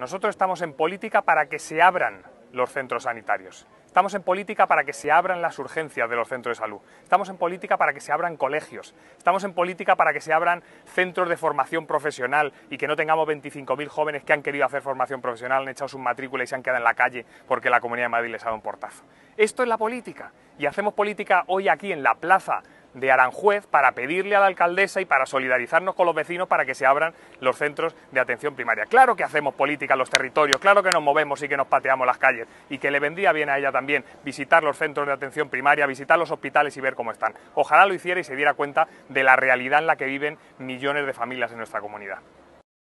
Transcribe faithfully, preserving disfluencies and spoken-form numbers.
Nosotros estamos en política para que se abran los centros sanitarios. Estamos en política para que se abran las urgencias de los centros de salud. Estamos en política para que se abran colegios. Estamos en política para que se abran centros de formación profesional y que no tengamos veinticinco mil jóvenes que han querido hacer formación profesional, han echado sus matrículas y se han quedado en la calle porque la Comunidad de Madrid les ha dado un portazo. Esto es la política. Y hacemos política hoy aquí en la plaza de Aranjuez para pedirle a la alcaldesa y para solidarizarnos con los vecinos para que se abran los centros de atención primaria. Claro que hacemos política en los territorios, claro que nos movemos y que nos pateamos las calles y que le vendría bien a ella también visitar los centros de atención primaria, visitar los hospitales y ver cómo están. Ojalá lo hiciera y se diera cuenta de la realidad en la que viven millones de familias en nuestra comunidad.